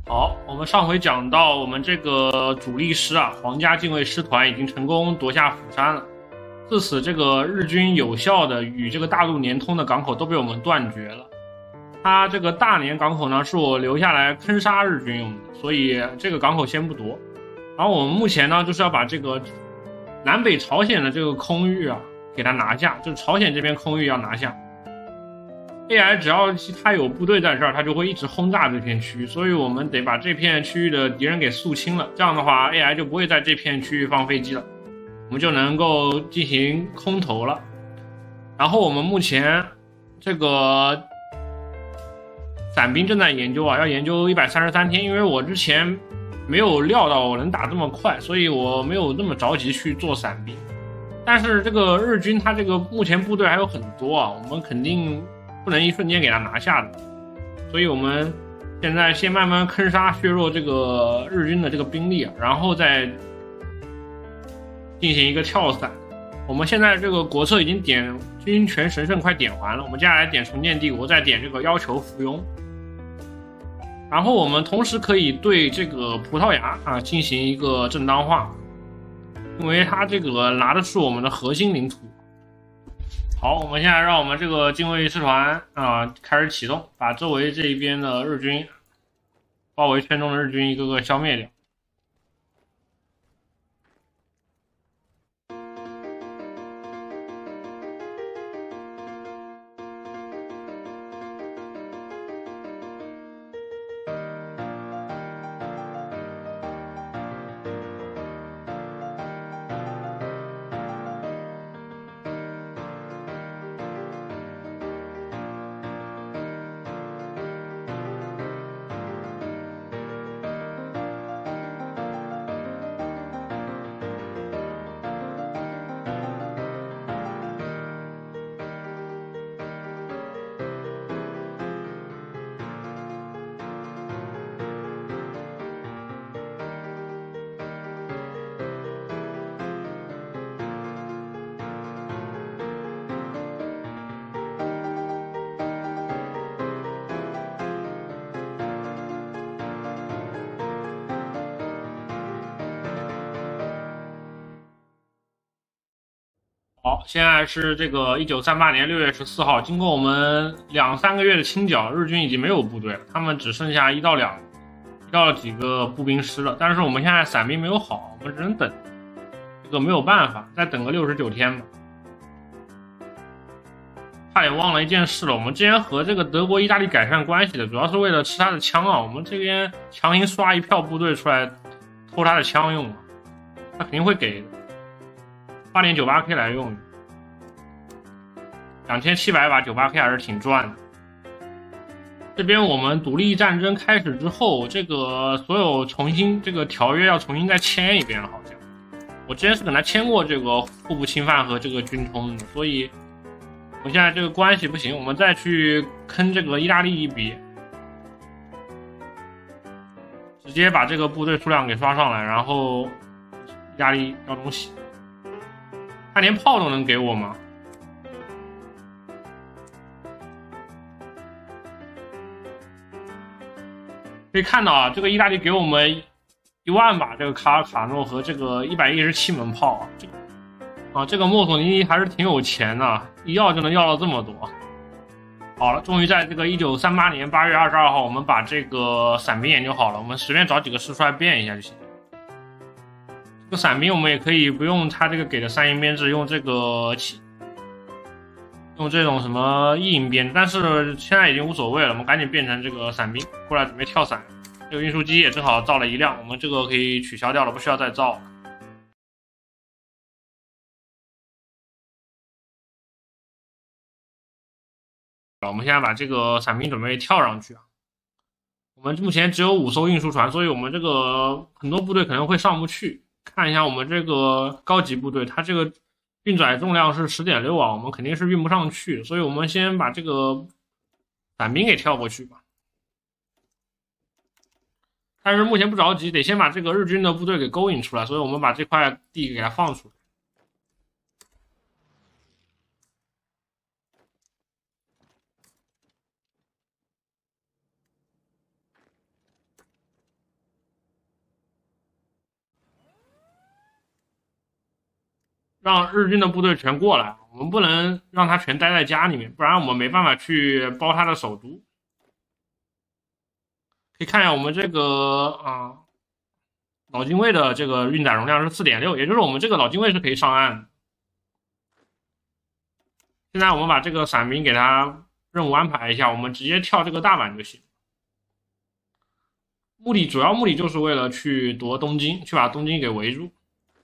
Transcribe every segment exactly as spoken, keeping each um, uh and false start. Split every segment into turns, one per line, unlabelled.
好，我们上回讲到，我们这个主力师啊，皇家禁卫师团已经成功夺下釜山了。自此，这个日军有效的与这个大陆连通的港口都被我们断绝了。它这个大连港口呢，是我留下来坑杀日军用的，所以这个港口先不夺。然后我们目前呢，就是要把这个南北朝鲜的这个空域啊，给它拿下，就是朝鲜这边空域要拿下。A I 只要他有部队在这儿，他就会一直轰炸这片区域，所以我们得把这片区域的敌人给肃清了。这样的话 ，A I 就不会在这片区域放飞机了，我们就能够进行空投了。然后我们目前这个伞兵正在研究啊，要研究一百三十三天，因为我之前没有料到我能打这么快，所以我没有那么着急去做伞兵。但是这个日军他这个目前部队还有很多啊，我们肯定不能一瞬间给他拿下的，所以我们现在先慢慢坑杀削弱这个日军的这个兵力啊，然后再进行一个跳伞。我们现在这个国策已经点军权神圣快点完了，我们接下来点重建帝国，再点这个要求附庸。然后我们同时可以对这个葡萄牙啊进行一个正当化，因为它这个拿的是我们的核心领土。好，我们现在让我们这个禁卫师团啊开始启动，把周围这一边的日军包围圈中的日军一个个消灭掉。好，现在是这个一九三八年六月十四号，经过我们两三个月的清剿，日军已经没有部队了，他们只剩下一到两一到几个步兵师了。但是我们现在伞兵没有好，我们只能等，这个没有办法，再等个六十九天吧。差点忘了一件事了，我们之前和这个德国、意大利改善关系的，主要是为了吃他的枪啊。我们这边强行刷一票部队出来偷他的枪用，他肯定会给的。八点九八 K 来用，两千七百把九八 K 还是挺赚的。这边我们独立战争开始之后，这个所有重新这个条约要重新再签一遍了，好像我之前是跟他签过这个互不侵犯和这个军通的，所以我现在这个关系不行，我们再去坑这个意大利一笔，直接把这个部队数量给刷上来，然后意大利要东西。他连炮都能给我吗？可以看到啊，这个意大利给我们一万把这个卡尔卡诺和这个一百一十七门炮啊，这个啊这个墨索里尼还是挺有钱的，一要就能要到这么多。好了，终于在这个一九三八年八月二十二号，我们把这个伞兵研究好了，我们随便找几个师出来变一下就行。这个伞兵我们也可以不用他这个给的三营编制，用这个用这种什么一营编，但是现在已经无所谓了，我们赶紧变成这个伞兵过来准备跳伞。这个运输机也正好造了一辆，我们这个可以取消掉了，不需要再造了。我们现在把这个伞兵准备跳上去啊。我们目前只有五艘运输船，所以我们这个很多部队可能会上不去。看一下我们这个高级部队，它这个运载重量是 十点六 啊，我们肯定是运不上去，所以我们先把这个伞兵给跳过去吧。但是目前不着急，得先把这个日军的部队给勾引出来，所以我们把这块地给它放出来。 让日军的部队全过来，我们不能让他全待在家里面，不然我们没办法去包他的首都。可以看一下我们这个啊，老精卫的这个运载容量是 四点六， 也就是我们这个老精卫是可以上岸的。现在我们把这个伞兵给他任务安排一下，我们直接跳这个大阪就行。目的主要目的就是为了去夺东京，去把东京给围住。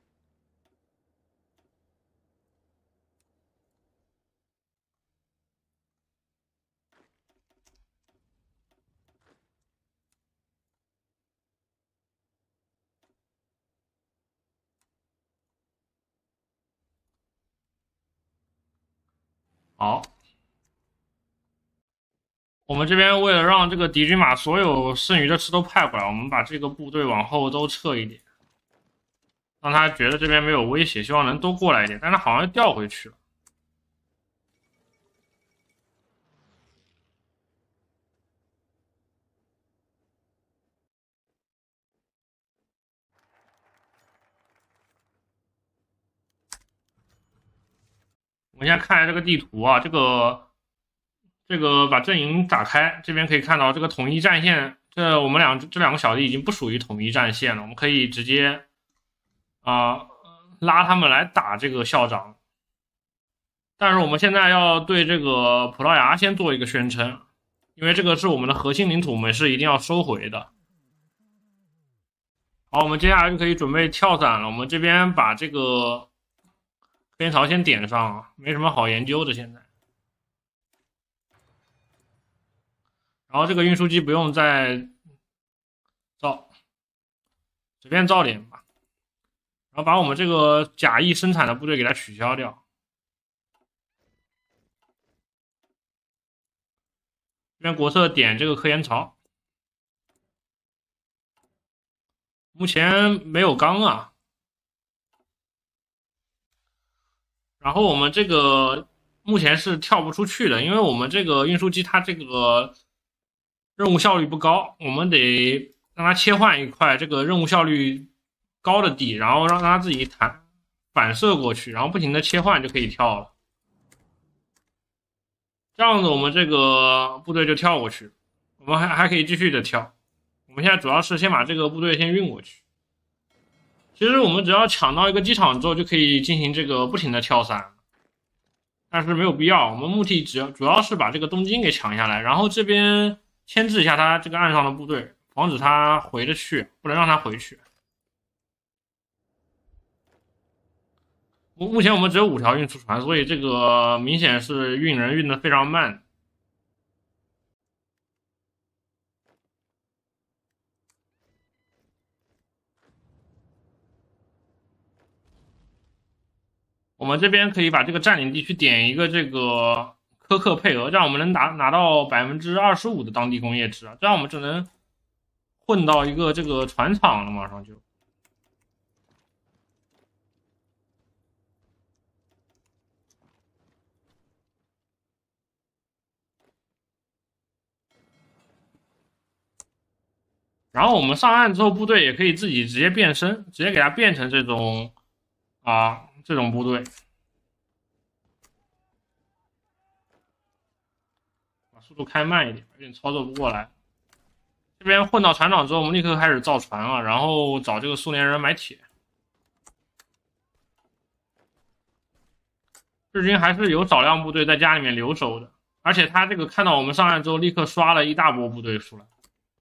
好，我们这边为了让这个敌军把所有剩余的吃都派过来，我们把这个部队往后都撤一点，让他觉得这边没有威胁，希望能多过来一点，但他好像调回去了。我们现在看一下这个地图啊，这个这个把阵营打开，这边可以看到这个统一战线，这我们两这两个小弟已经不属于统一战线了，我们可以直接啊、呃、拉他们来打这个校长。但是我们现在要对这个葡萄牙先做一个宣称，因为这个是我们的核心领土，我们是一定要收回的。好，我们接下来就可以准备跳伞了。我们这边把这个边槽先点上啊，没什么好研究的现在。然后这个运输机不用再造，随便造点吧。然后把我们这个假意生产的部队给它取消掉。这边国策点这个科研槽，目前没有钢啊。然后我们这个目前是跳不出去的，因为我们这个运输机它这个任务效率不高，我们得让它切换一块这个任务效率高的地，然后让它自己弹反射过去，然后不停的切换就可以跳了。这样子我们这个部队就跳过去，我们还还可以继续的跳。我们现在主要是先把这个部队先运过去。其实我们只要抢到一个机场之后，就可以进行这个不停的跳伞，但是没有必要。我们目的只要主要是把这个东京给抢下来，然后这边牵制一下他这个岸上的部队，防止他回得去，不能让他回去。目前我们只有五条运输船，所以这个明显是运人运的非常慢。我们这边可以把这个占领地区点一个这个苛刻配额，这样我们能拿拿到百分之二十五的当地工业值啊，这样我们就能混到一个这个船厂了，马上就。然后我们上岸之后，部队也可以自己直接变身，直接给它变成这种啊这种部队，把速度开慢一点，有点操作不过来。这边混到船长之后，我们立刻开始造船啊，然后找这个苏联人买铁。日军还是有少量部队在家里面留守的，而且他这个看到我们上岸之后，立刻刷了一大波部队出来。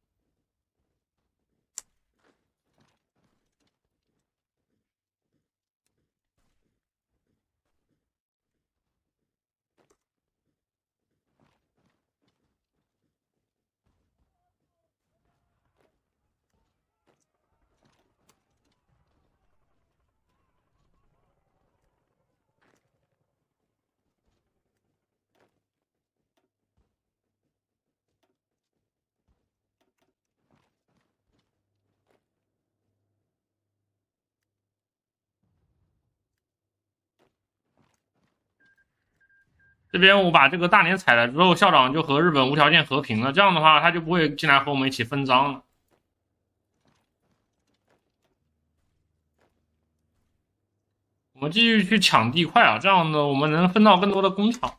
这边我把这个大连踩了之后，校长就和日本无条件和平了，这样的话他就不会进来和我们一起分赃了。我我们继续去抢地块啊，这样呢，我们能分到更多的工厂。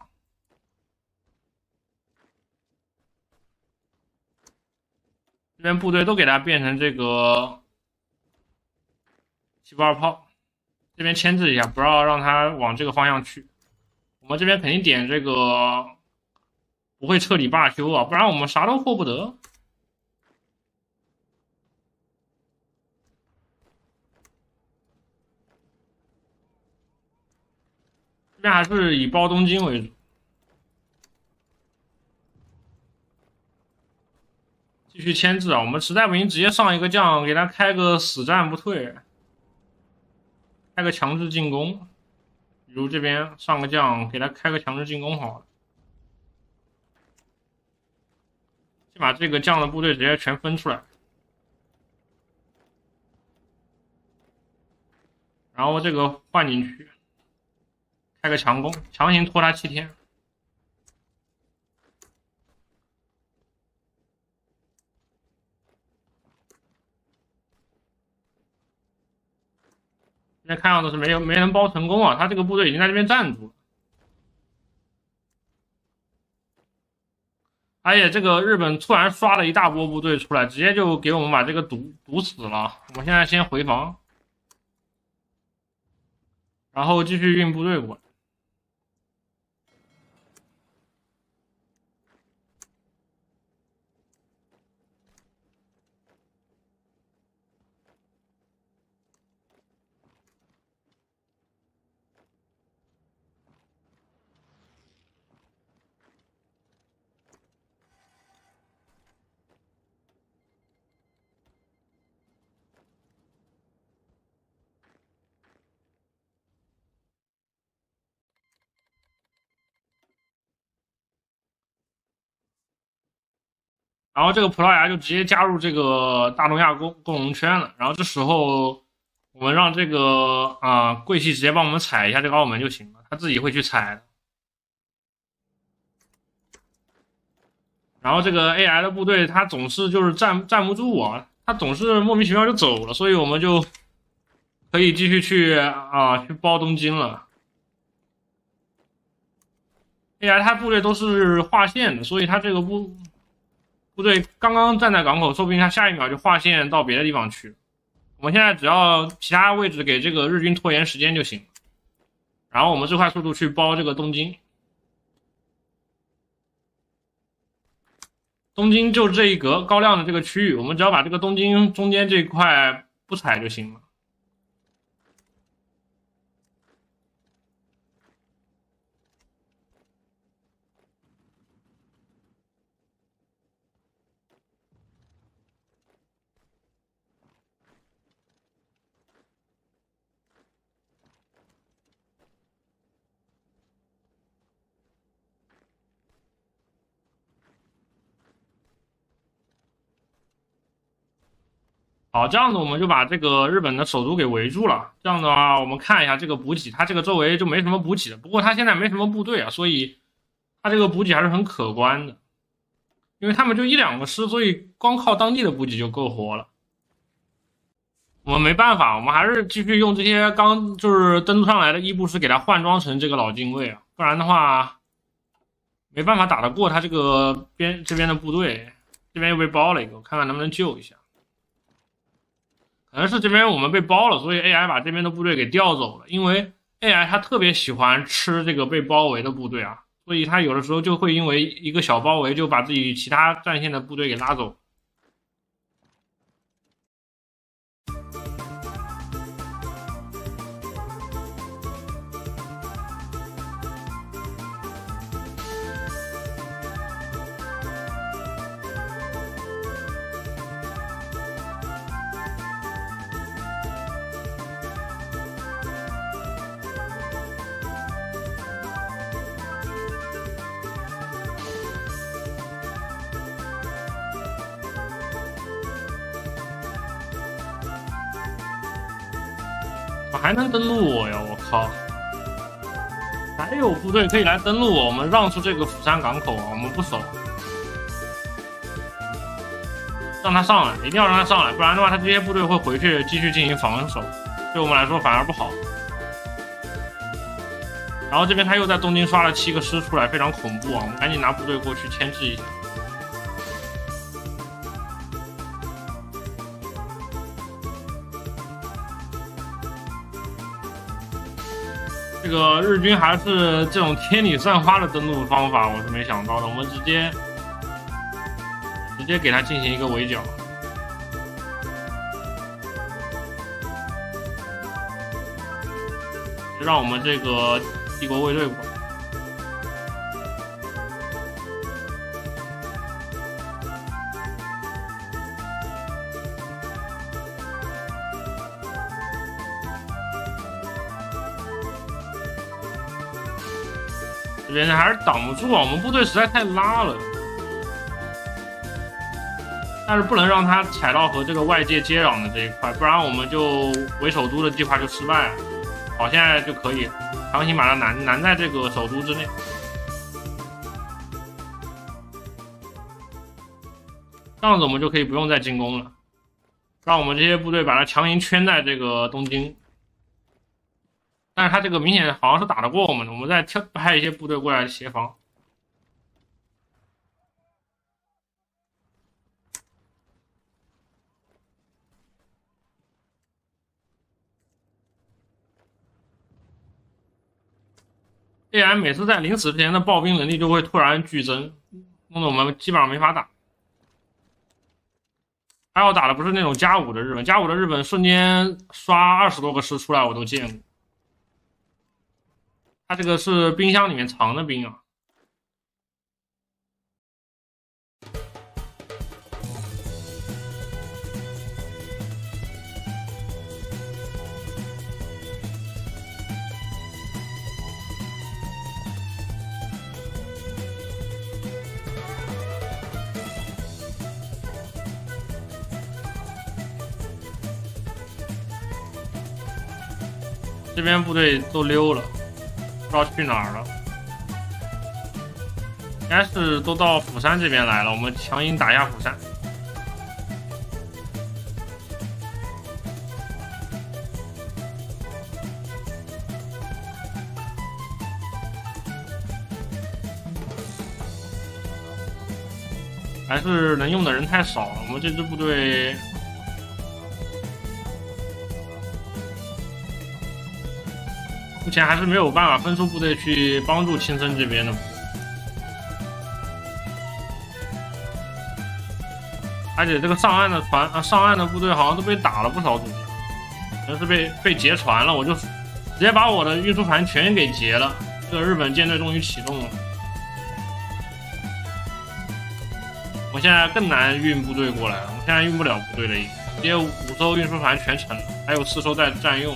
这边部队都给它变成这个七步二炮，这边牵制一下，不要让它往这个方向去。我们这边肯定点这个不会彻底罢休啊，不然我们啥都获不得。这边还是以包东京为主。继续牵制啊！我们实在不行，直接上一个将，给他开个死战不退，开个强制进攻。比如这边上个将，给他开个强制进攻好了。先把这个将的部队直接全分出来，然后这个换进去，开个强攻，强行拖他七天。现在看样子是没有没能包成功啊，他这个部队已经在这边站住了。而且这个日本突然刷了一大波部队出来，直接就给我们把这个堵堵死了。我们现在先回防，然后继续运部队过来。然后这个葡萄牙就直接加入这个大东亚共共荣圈了。然后这时候我们让这个啊、呃、贵系直接帮我们踩一下这个澳门就行了，他自己会去踩的。然后这个 A I 的部队他总是就是站站不住啊，他总是莫名其妙就走了，所以我们就可以继续去啊、呃、去包东京了。A I 他部队都是划线的，所以他这个部。部队刚刚站在港口，说不定他下一秒就划线到别的地方去。我们现在只要其他位置给这个日军拖延时间就行，然后我们最快速度去包这个东京。东京就这一格高亮的这个区域，我们只要把这个东京中间这一块不踩就行了。好，这样子我们就把这个日本的首都给围住了。这样的话，我们看一下这个补给，它这个周围就没什么补给的。不过它现在没什么部队啊，所以它这个补给还是很可观的。因为他们就一两个师，所以光靠当地的补给就够活了。我们没办法，我们还是继续用这些刚就是登陆上来的伊布师给他换装成这个老精卫啊，不然的话没办法打得过他这个边这边的部队。这边又被包了一个，我看看能不能救一下。可能是这边我们被包了，所以 A I 把这边的部队给调走了。因为 A I 他特别喜欢吃这个被包围的部队啊，所以他有的时候就会因为一个小包围就把自己其他战线的部队给拉走。还能登陆我呀！我靠，还有部队可以来登陆我，我们让出这个釜山港口啊！我们不守，让他上来，一定要让他上来，不然的话，他这些部队会回去继续进行防守，对我们来说反而不好。 然后这边他又在东京刷了七个师出来，非常恐怖啊！我们赶紧拿部队过去牵制一下。这个日军还是这种天女散花的登陆方法，我是没想到的。我们直接直接给他进行一个围剿。 让我们这个帝国卫队过来。这边还是挡不住啊，我们部队实在太拉了。但是不能让他踩到和这个外界接壤的这一块，不然我们就围首都的计划就失败了。 好，现在就可以强行把它拦拦在这个首都之内。这样子我们就可以不用再进攻了，让我们这些部队把它强行圈在这个东京。但是他这个明显好像是打得过我们的，我们再挑派一些部队过来协防。 A M 每次在临死之前的爆兵能力就会突然剧增，弄得我们基本上没法打。还要打的不是那种加五的日本，加五的日本瞬间刷二十多个师出来我都见过。他这个是冰箱里面藏的兵啊。 这边部队都溜了，不知道去哪儿了。应该是都到釜山这边来了，我们强行打压釜山。还是能用的人太少了，我们这支部队。 目前还是没有办法分出部队去帮助青森这边的，而且这个上岸的船啊，上岸的部队好像都被打了不少主力，可能是被被劫船了。我就直接把我的运输船全给劫了，这个日本舰队终于启动了。我现在更难运部队过来了，我现在运不了部队了，已经直接五艘运输船全沉了，还有四艘在占用。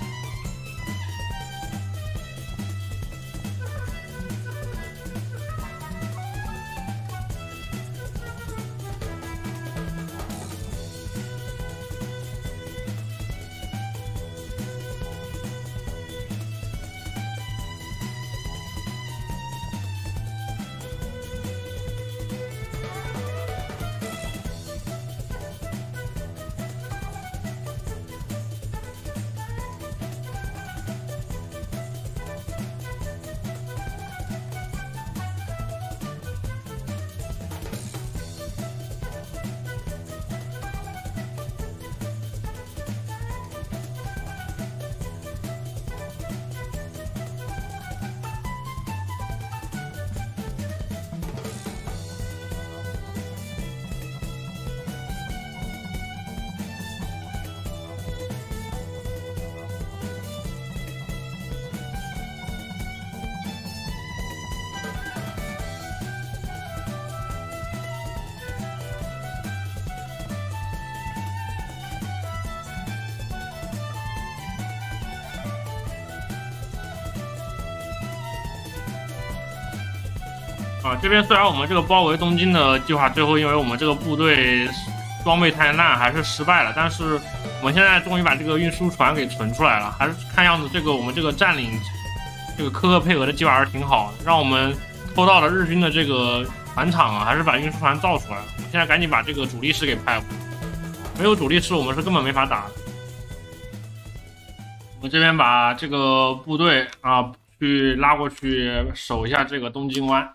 啊，这边虽然我们这个包围东京的计划最后因为我们这个部队装备太烂还是失败了，但是我们现在终于把这个运输船给存出来了，还是看样子这个我们这个占领这个科克配合的计划还是挺好的，让我们偷到了日军的这个船厂啊，还是把运输船造出来了。我们现在赶紧把这个主力师给派过来，没有主力师我们是根本没法打的。我们这边把这个部队啊去拉过去守一下这个东京湾。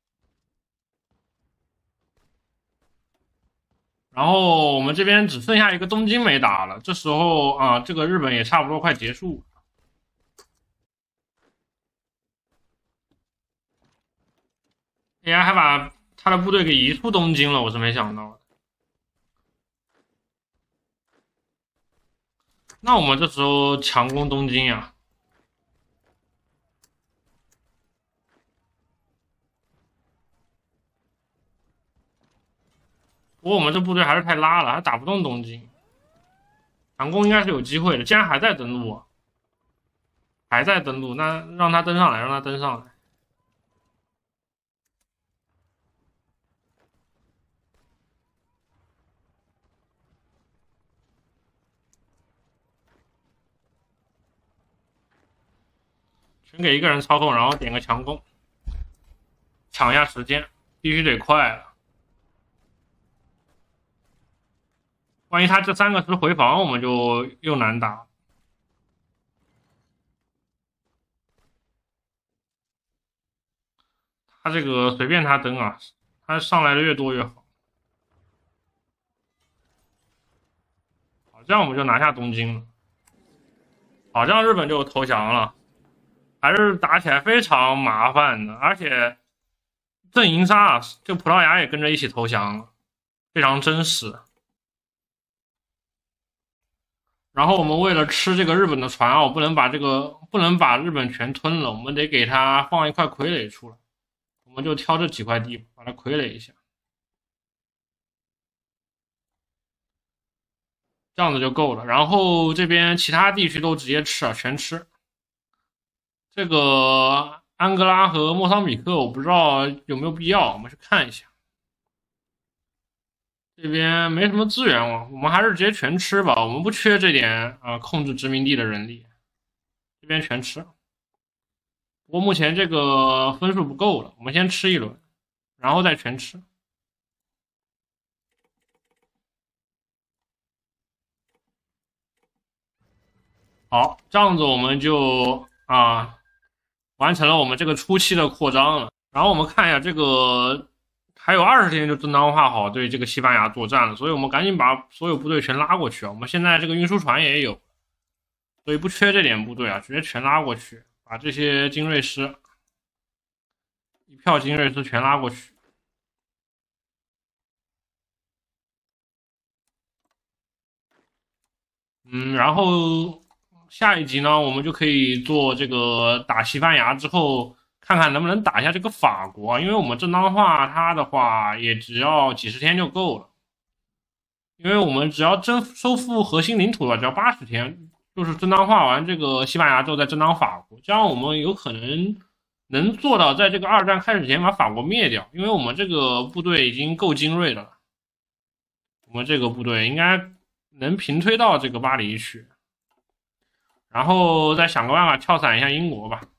然后我们这边只剩下一个东京没打了，这时候啊，这个日本也差不多快结束了。A I 还把他的部队给移出东京了，我是没想到的。那我们这时候强攻东京呀？不过我们这部队还是太拉了，还打不动东京。强攻应该是有机会的，竟然还在登陆啊！还在登陆，那让他登上来，让他登上来。全给一个人操控，然后点个强攻，抢一下时间，必须得快了。万一他这三个师回防，我们就又难打。他这个随便他登啊，他上来的越多越好。好，这样我们就拿下东京了。好，这样日本就投降了。还是打起来非常麻烦的，而且阵营杀，这葡萄牙也跟着一起投降了，非常真实。然后我们为了吃这个日本的船啊，我不能把这个不能把日本全吞了，我们得给他放一块傀儡出来。我们就挑这几块地把它傀儡一下，这样子就够了。然后这边其他地区都直接吃啊，全吃。这个安哥拉和莫桑比克，我不知道有没有必要，我们去看一下。这边没什么资源了，我们还是直接全吃吧，我们不缺这点啊、呃、控制殖民地的人力，这边全吃。不过目前这个分数不够了，我们先吃一轮，然后再全吃。好，这样子我们就啊完成了我们这个初期的扩张了。然后我们看一下这个。还有二十天就正当化好对这个西班牙作战了，所以我们赶紧把所有部队全拉过去啊！我们现在这个运输船也有，所以不缺这点部队啊，直接全拉过去，把这些精锐师一票精锐师全拉过去。嗯，然后下一集呢，我们就可以做这个打西班牙之后。看看能不能打一下这个法国，因为我们正当化它的话也只要几十天就够了，因为我们只要征收复核心领土了，只要八十天，就是正当化完这个西班牙之后再正当法国，这样我们有可能能做到在这个二战开始前把法国灭掉，因为我们这个部队已经够精锐了，我们这个部队应该能平推到这个巴黎去，然后再想个办法跳伞一下英国吧。